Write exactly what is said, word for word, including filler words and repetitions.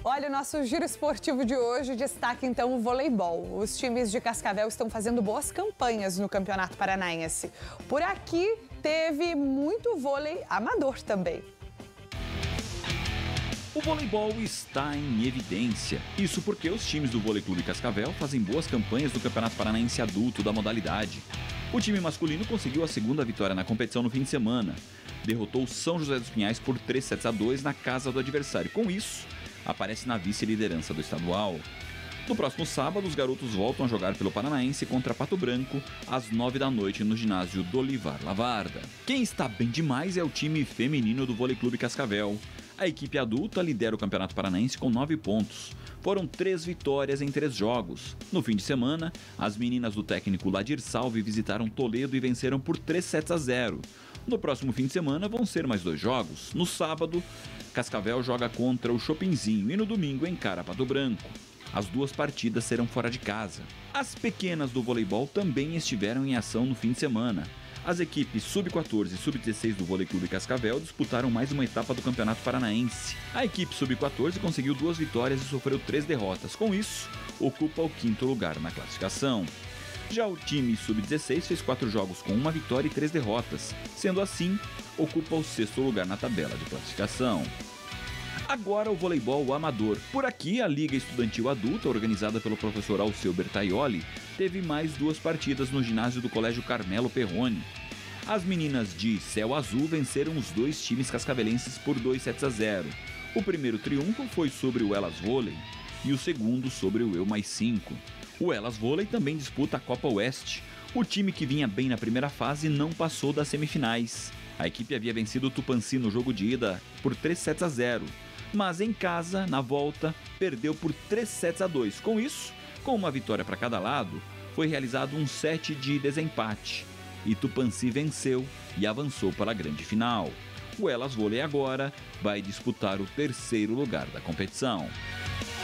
Olha, o nosso giro esportivo de hoje destaca então o voleibol. Os times de Cascavel estão fazendo boas campanhas no Campeonato Paranaense. Por aqui teve muito vôlei amador também. O voleibol está em evidência. Isso porque os times do Vôlei Clube Cascavel fazem boas campanhas no Campeonato Paranaense Adulto da modalidade. O time masculino conseguiu a segunda vitória na competição no fim de semana. Derrotou São José dos Pinhais por três sets a dois na casa do adversário. Com isso, aparece na vice-liderança do estadual. No próximo sábado, os garotos voltam a jogar pelo Paranaense contra Pato Branco, às nove da noite, no ginásio Dolivar Lavarda. Quem está bem demais é o time feminino do Vôlei Clube Cascavel. A equipe adulta lidera o Campeonato Paranaense com nove pontos. Foram três vitórias em três jogos. No fim de semana, as meninas do técnico Ladir Salve visitaram Toledo e venceram por três sets a zero. No próximo fim de semana vão ser mais dois jogos. No sábado, Cascavel joga contra o Chopinzinho e no domingo encara Pato Branco. As duas partidas serão fora de casa. As pequenas do voleibol também estiveram em ação no fim de semana. As equipes sub quatorze e sub dezesseis do Vôlei Clube Cascavel disputaram mais uma etapa do Campeonato Paranaense. A equipe sub quatorze conseguiu duas vitórias e sofreu três derrotas. Com isso, ocupa o quinto lugar na classificação. Já o time sub dezesseis fez quatro jogos com uma vitória e três derrotas. Sendo assim, ocupa o sexto lugar na tabela de classificação. Agora o voleibol amador. Por aqui, a Liga Estudantil Adulta, organizada pelo professor Alceu Bertaioli, teve mais duas partidas no ginásio do Colégio Carmelo Perrone. As meninas de Céu Azul venceram os dois times cascavelenses por dois sets a zero. O primeiro triunfo foi sobre o Elas Vôlei e o segundo sobre o Eu Mais cinco. O Elas Vôlei também disputa a Copa Oeste. O time que vinha bem na primeira fase não passou das semifinais. A equipe havia vencido o Tupanci no jogo de ida por três sets a zero. Mas em casa, na volta, perdeu por três sets a dois. Com isso, com uma vitória para cada lado, foi realizado um set de desempate. E Tupanci venceu e avançou para a grande final. O Elas Vôlei agora vai disputar o terceiro lugar da competição.